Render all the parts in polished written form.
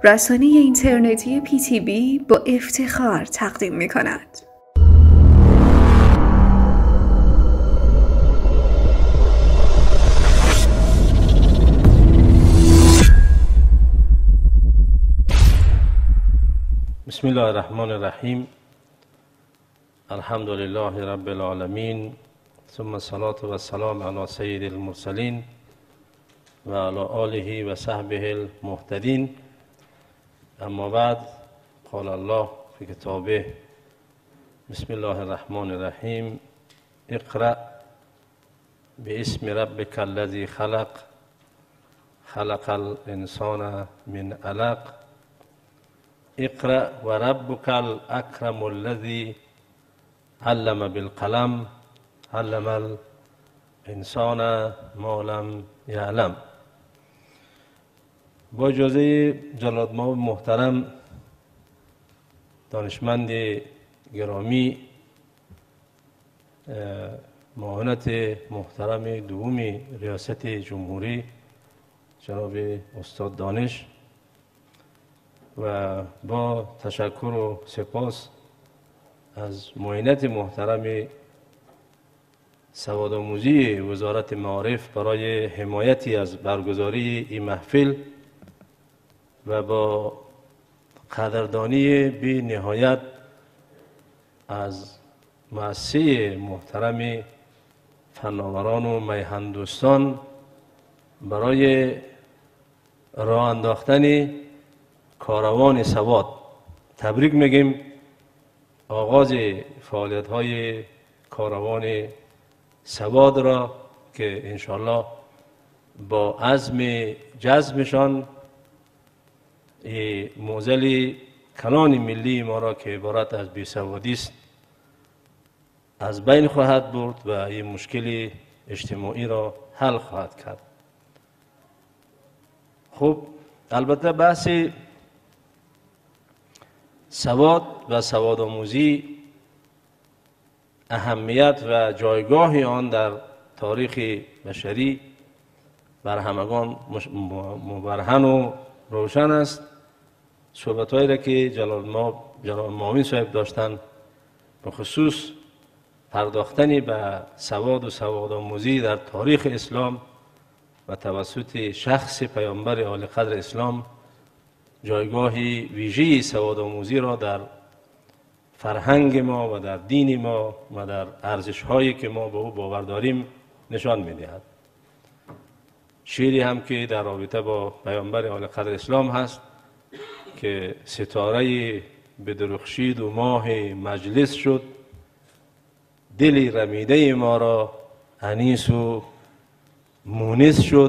رسانه اینترنتی PTB با افتخار تقدیم می‌کند. بسم الله الرحمن الرحیم. الحمد لله رب العالمین، ثم الصلاة و السلام علی سید المرسلین و علی آله و صحبه المهتدین. اما بعد، قال الله فی کتابه: بسم الله الرحمن الرحیم. اقرأ باسم ربک الذی خلق، خلق الانسان من علق. اقرأ و ربک الاکرم الذی علم بالقلم، علم الانسان ما لم یعلم. با اجازه جلال‌مآب محترم، دانشمند گرامی، معاونت محترم دوم ریاست جمهوری جناب استاد دانش، و با تشکر و سپاس از معاونت محترم سوادآموزی وزارت معارف برای حمایتی از برگزاری این محفل و با قدردانی بی نهایت از مؤسسه محترم فناوران و میهندوستان برای راه انداختن کاروان سواد تبریک میگیم. آغاز فعالیت های کاروان سواد را که انشالله با عزم جزمشان معضل کلان ملی ما را که عبارت از بیسوادی است از بین خواهد برد و این مشکل اجتماعی را حل خواهد کرد. خب، البته بحث سواد و سوادآموزی، اهمیت و جایگاه آن در تاریخ بشری بر همگان مبرهن و روشن است. صحبت‌هایی را که جلال معاون صاحب داشتن به خصوص پرداختن به سواد و سوادآموزی در تاریخ اسلام و توسط شخص پیامبر عالی قدر اسلام، جایگاه ویژه سوادآموزی را در فرهنگ ما و در دین ما و در ارزش‌هایی که ما به او باور داریم نشان می‌دهد. شعری هم که در رابطه با پیامبر عالی قدر اسلام هست که ستاره بدرخشید و ماه مجلس شد، دل رمیده ما را انیس و مونس شد.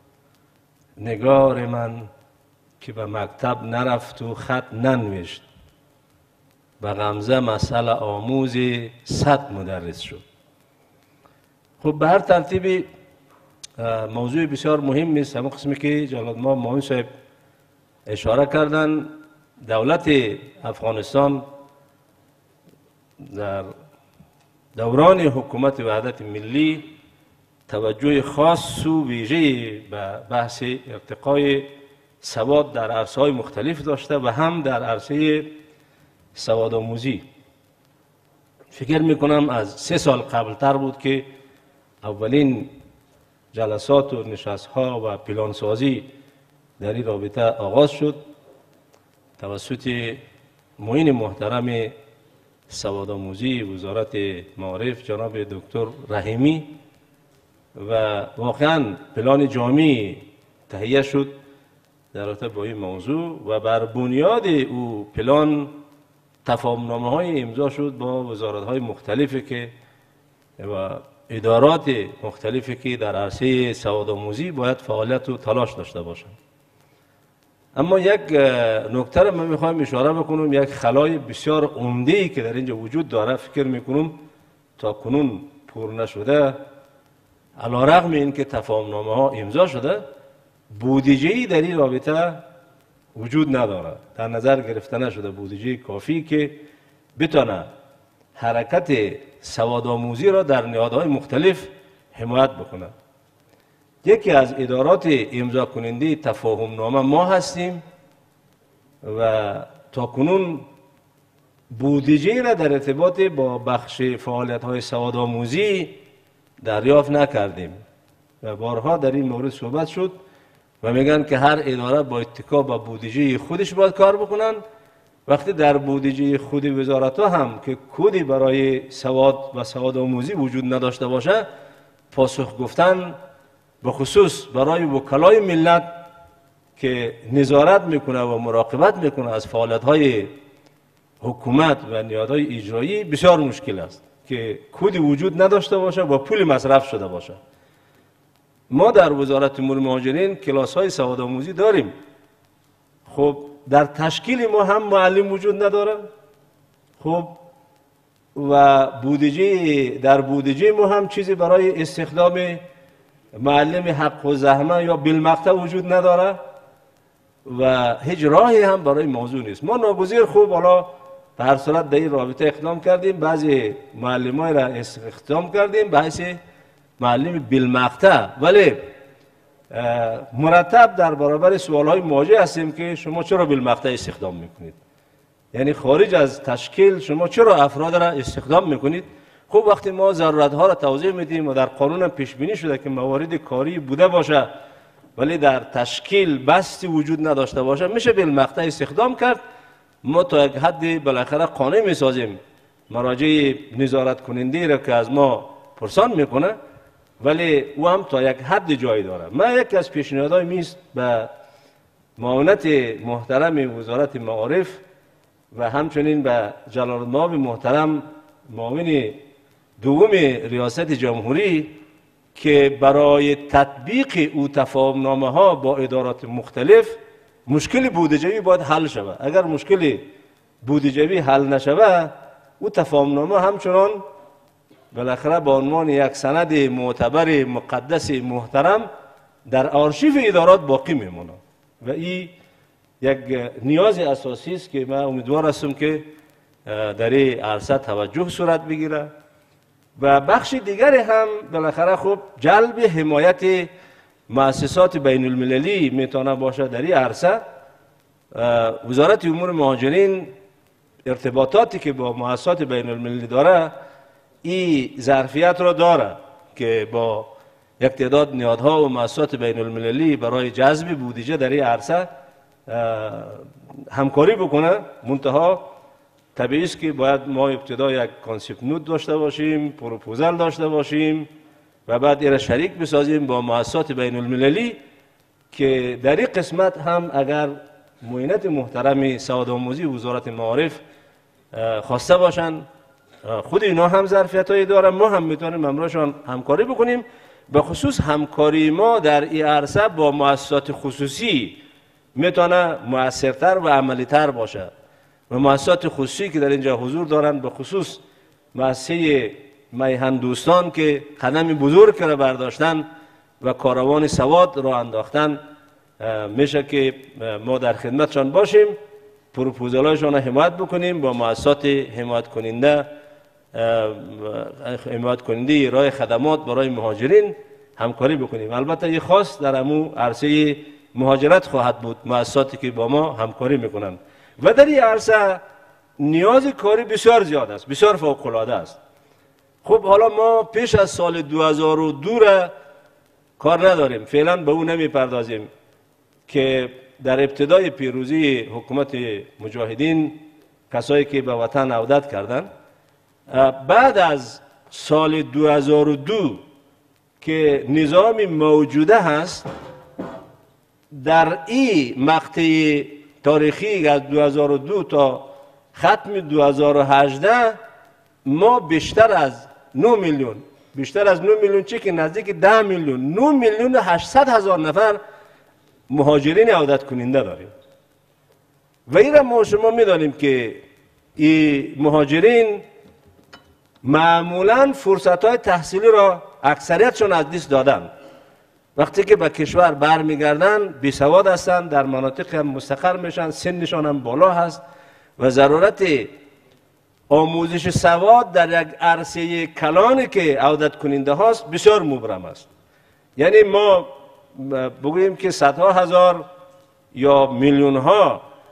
نگار من که به مکتب نرفت و خط ننوشت، به غمزه مسئله آموز 100 مدرس شد. خب، به هر ترتیب موضوع بسیار مهم است. همون قسمی که جلال‌مآب معاون صاحب اشاره کردن، دولت افغانستان در دوران حکومت وحدت ملی توجه خاص و ویژه به بحث ارتقای سواد در عرصه‌های مختلف داشته و هم در عرصه سوادآموزی. فکر میکنم از 3 سال قبلتر بود که اولین جلسات و نشست‌ها و پلانسازی در این رابطه آغاز شد توسط معین محترم سوادآموزی وزارت معارف جناب دکتر رحیمی، و واقعا پلان جامعی تهیه شد در رابطه با این موضوع و بر بنیاد او پلان تفاهم‌نامه‌های امضا شد با وزارت‌های مختلفی که و ادارات مختلفی که در عرصه سوادآموزی باید فعالیت و تلاش داشته باشند. اما یک نکته را من میخوایم اشاره بکنم، یک خلای بسیار عمده‌ای که در اینجا وجود داره، فکر میکنم تا کنون پر نشده، علیرغم اینکه تفاهم‌نامه‌ها امضا شده، بودجه‌ای در این رابطه وجود نداره، در نظر گرفته نشده بودجه کافی که بتونه حرکت سوادآموزی را در نهادهای مختلف حمایت بکنه. یکی از ادارات امضا کننده تفاهم نامه ما هستیم و تا کنون بودجه را در ارتباط با بخش فعالیت‌های سوادآموزی دریافت نکردیم و بارها در این مورد صحبت شد و میگن که هر اداره با اتکا به بودجه خودش باید کار بکنن. وقتی در بودجه خود وزارت‌ها هم که کدی برای سواد و سوادآموزی وجود نداشته باشه، پاسخ گفتن به خصوص برای وکلای ملت که نظارت میکنه و مراقبت میکنه از فعالیت‌های حکومت و نهادهای اجرایی بسیار مشکل است که کدی وجود نداشته باشه و پول مصرف شده باشه. ما در وزارت امور مهاجرین کلاس‌های سوادآموزی داریم. خب در تشکیل ما هم معلم وجود نداره. خب و در بودجه ما هم چیزی برای استخدام معلم حق و زحمه یا بالمقطع وجود نداره و هیچ راهی هم برای موضوع نیست. ما ناگزیر خوب حالا به هر صورت در این رابطه اقدام کردیم، بعضی معلمای را استخدام کردیم به حیث معلم بالمقطع، ولی مرتب در برابر سوالهای مواجه هستیم که شما چرا بالمقطع استخدام میکنید؟ یعنی خارج از تشکیل شما چرا افراد را استخدام میکنید؟ خب وقتی ما ضرورت ها را توضیح میدیم و در قانون پیش بینی شده که موارد کاری بوده باشه ولی در تشکیل بستی وجود نداشته باشه، میشه بالمقطع استخدام کرد. ما تا یک حدی بالاخره قانع میسازیم مراجع نظارت کننده را که از ما پرسان میکنه، ولی او هم تا یک حد جایی داره. من یکی از پیشنهادهای میست به معاونت محترم وزارت معارف و همچنین به جلال‌المآب محترم معاون دوم ریاست جمهوری که برای تطبیق او تفاهم‌نامه ها با ادارات مختلف مشکل بودجه‌ای باید حل شود. اگر مشکل بودجه‌ای حل نشود، او تفاهم‌نامه همچنان بالاخره به عنوان یک سند معتبر مقدس محترم در آرشیو ادارات باقی میمونه و این یک نیاز اساسی است که من امیدوار هستم که در این عرصه توجه صورت بگیره. و بخش دیگری هم بالاخره خب جلب حمایت مؤسسات بین المللی میتونه باشه. در این عرصه وزارت امور مهاجرین ارتباطاتی که با مؤسسات بین المللی داره این ظرفیت را داره که با یک تعداد نهادها و مؤسسات بین المللی برای جذب بودجه در این عرصه همکاری بکنه. منتها طبیعی است که باید ما ابتدا یک کانسپت نوت داشته باشیم، پروپوزال داشته باشیم و بعد این را شریک بسازیم با مؤسسات بین المللی که در این قسمت هم اگر معینت محترم سوادآموزی وزارت معارف خواسته باشند، خود اینا هم ظرفیت‌هایی دارن، ما هم میتونیم همراهشان همکاری بکنیم. به خصوص همکاری ما در این عرصه با مؤسسات خصوصی میتونه مؤثرتر و عملی‌تر باشه و مؤسسات خصوصی که در اینجا حضور دارن، به خصوص مؤسسه میهن دوستان که قدم بزرگ را برداشتن و کاروان سواد را انداختن، میشه که ما در خدمتشان باشیم، پروپوزالایشان را حمایت بکنیم، با مؤسسات حمایت کننده ارائه خدمات برای مهاجرین همکاری بکنیم. البته این خاص در امو عرصه مهاجرت خواهد بود، مؤسساتی که با ما همکاری میکنند و در این عرصه نیاز کاری بسیار زیاد است، بسیار فوق‌العاده است. خب حالا ما پیش از سال 2002 را کار نداریم، فعلا به اون نمیپردازیم که در ابتدای پیروزی حکومت مجاهدین کسایی که به وطن عودت کردند، بعد از سال 2002 که نظام موجوده هست، در این مقطع تاریخی از 2002 تا ختم 2018 ما بیشتر از 9 میلیون چی که نزدیک 10 میلیون 9 میلیون و 800 هزار نفر مهاجرین عودت کننده داریم و این را ما شما میدانیم که این مهاجرین معمولا فرصت های تحصیلی را اکثریتشون از دست دادن. وقتی که به کشور برمیگردن بی سواد هستند، در مناطق هم مستقر میشن، سنشان هم بالا هست و ضرورت آموزش سواد در یک عرصه کلانی که عودت کننده هاست بسیار مبرم است. یعنی ما بگوییم که صدها هزار یا میلیون ها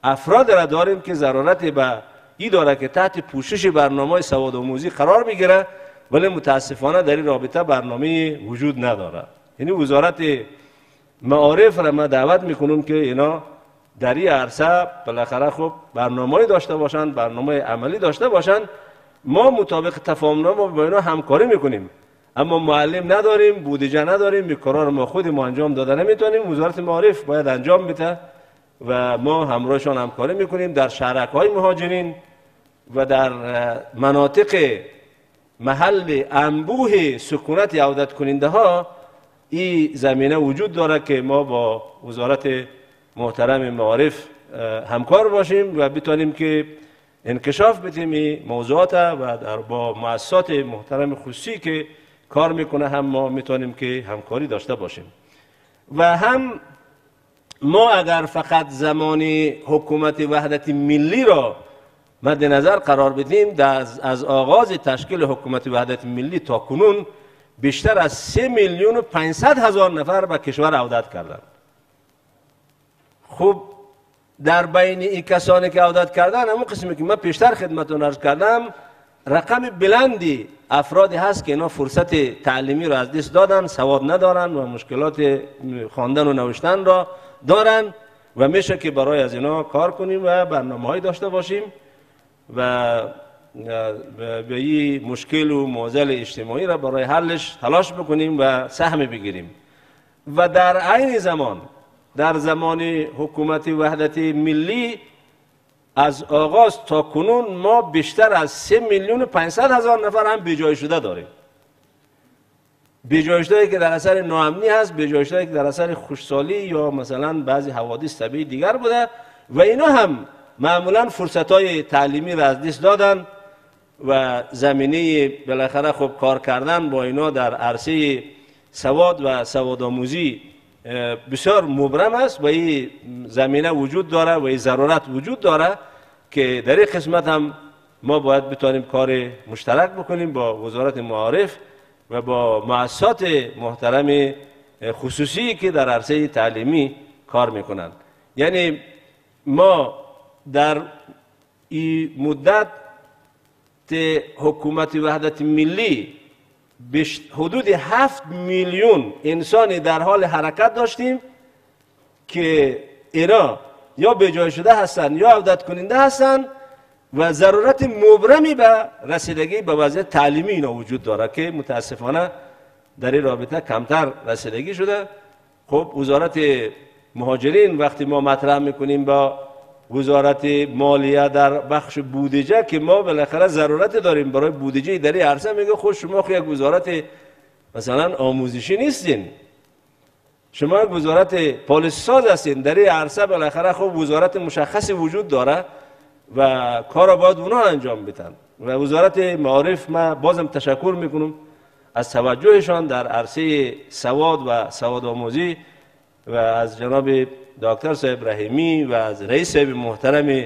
افراد را داریم که ضرورت به این داره که تحت پوشش برنامه سوادآموزی قرار بگیره، ولی متاسفانه در این رابطه برنامه وجود نداره. یعنی وزارت معارف را ما دعوت میکنم که اینا در این عرصه بالاخره خب برنامه‌ای داشته باشند، برنامه عملی داشته باشند. ما مطابق تفاهمنامه با اینا همکاری میکنیم، اما معلم نداریم، بودجه نداریم، به کار ما خودمون انجام داده نمیتونیم. وزارت معارف باید انجام بده و ما همراهشان همکاری میکنیم. در شهرک‌های مهاجرین و در مناطق محل انبوه سکونت عودت کننده ها این زمینه وجود داره که ما با وزارت محترم معارف همکار باشیم و بتونیم که انکشاف بدیم این موضوعات و با مؤسسات محترم خصوصی که کار میکنه هم ما میتونیم که همکاری داشته باشیم. و هم ما اگر فقط زمان حکومت وحدت ملی را مد نظر قرار بدیم، از آغاز تشکیل حکومت وحدت ملی تا کنون بیشتر از 3,500,000 نفر به کشور عودت کردند. خب در بین این کسانی که عودت کردن، همون قسمی که من پیشتر خدمتتون عرض کردم، رقم بلندی افرادی هست که اینا فرصت تعلیمی را از دست دادن، سواد ندارن و مشکلات خواندن و نوشتن را دارن و میشه که برای از اینا کار کنیم و برنامه‌ای داشته باشیم و به این مشکل و معضل اجتماعی را برای حلش تلاش بکنیم و سهم بگیریم. و در عین زمان در زمان حکومت وحدت ملی از آغاز تا کنون ما بیشتر از 3,500,000 نفر هم بیجای شده داریم. بیجای شده که در اثر ناامنی هست، بیجای شده که در اثر خشکسالی یا مثلا بعضی حوادث طبیعی دیگر بوده و اینا هم معمولا فرصت‌های تعلیمی را از دست دادن و زمینه بالاخره خب کار کردن با اینا در عرصه سواد و سوادآموزی بسیار مبرم است و این زمینه وجود داره و این ضرورت وجود داره که در این قسمت هم ما باید بتونیم کار مشترک بکنیم با وزارت معارف و با مؤسسات محترم خصوصی که در عرصه تعلیمی کار میکنند. یعنی ما در این مدت حکومت وحدت ملی حدود 7 میلیون انسانی در حال حرکت داشتیم که اینا یا بیجای شده هستند یا عودت کننده هستند و ضرورت مبرمی به رسیدگی به وضعیت تعلیمی اینا وجود داره که متاسفانه در این رابطه کمتر رسیدگی شده. خب وزارت مهاجرین وقتی ما مطرح میکنیم با وزارت مالیه در بخش بودجه که ما بالاخره ضرورت داریم برای بودجه در این عرصه، میگه خود شما خود یک وزارت مثلا آموزشی نیستین، شما یک وزارت پالیسی ساز هستین، در این عرصه بالاخره خب وزارت مشخصی وجود داره و کار باید اونا انجام بدن. و وزارت معارف ما بازم تشکر میکنم از توجهشان در عرصه سواد و سوادآموزی و از جناب دکتر صاحب رحیمی و از رئیس صاحب محترم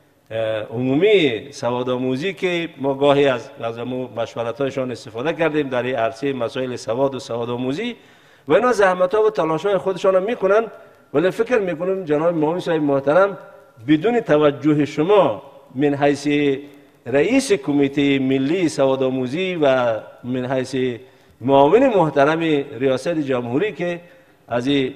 عمومی سوادآموزی که ما گاهی از مشورت‌هایشان استفاده کردیم در این عرصه مسائل سواد و سوادآموزی و اینا زحمت‌ها و تلاش‌های خودشان رو میکنن. ولی فکر میکنم جناب معاون صاحب محترم بدون توجه شما من حیث رئیس کمیته ملی سوادآموزی و من حیث معاون محترم ریاست جمهوری که از این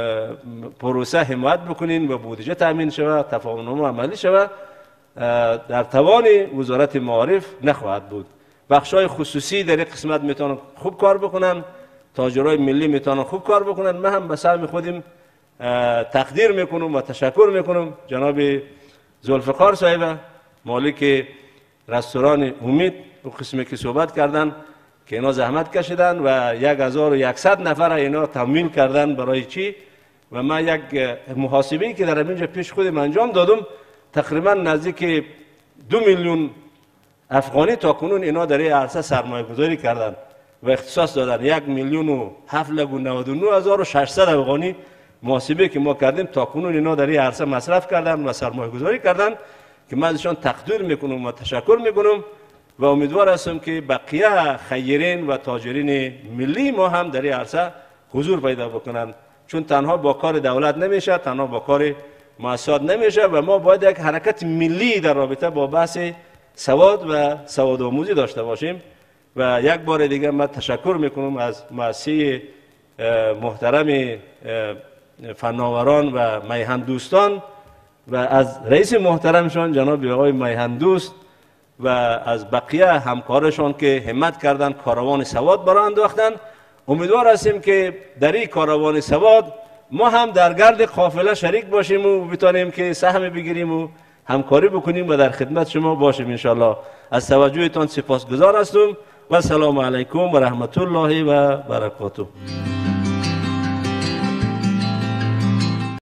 پروسه حمایت بکنین و بودجه تامین شود، تفاهمنامه عملی شود، در توان وزارت معارف نخواهد بود. بخشای خصوصی در این قسمت میتونن خوب کار بکنن، تاجرای ملی میتونن خوب کار بکنن. من هم به سهم خودم تقدیر میکنم و تشکر میکنم جناب ذوالفقار صاحب مالک رستوران امید و قسمی که صحبت کردن که اینا زحمت کشیدن و 1100 نفر اینا تمویل کردن برای چی. و من یک محاسبه‌ای که در اینجا پیش خودم انجام دادم، تقریبا نزدیک 2 میلیون افغانی تا کنون اینا در این عرصه سرمایه گذاری کردن و اختصاص دادن. 1,007,099,600 افغانی محاسبه که ما کردیم تا کنون اینا در این عرصه مصرف کردن و سرمایه گذاری کردن که من ازشان تقدیر میکنم و تشکر میکنم و امیدوار هستم که بقیه خیرین و تاجرین ملی ما هم در این عرصه حضور پیدا بکنن، چون تنها با کار دولت نمیشه، تنها با کار مؤسسات نمیشه و ما باید یک حرکت ملی در رابطه با بحث سواد و سواد آموزی داشته باشیم. و یک بار دیگه من تشکر میکنم از مؤسسه محترم فناوران و میهن دوستان و از رئیس محترمشان جناب آقای میهن دوست و از بقیه همکارشان که همت کردند کاروان سواد برای انداختند. امیدوار هستیم که در این کاروان سواد ما هم در گرد قافله شریک باشیم و بتانیم که سهم بگیریم و همکاری بکنیم و در خدمت شما باشیم انشالله. از توجهتان سپاسگزار هستم و السلام علیکم و رحمت الله و برکاته.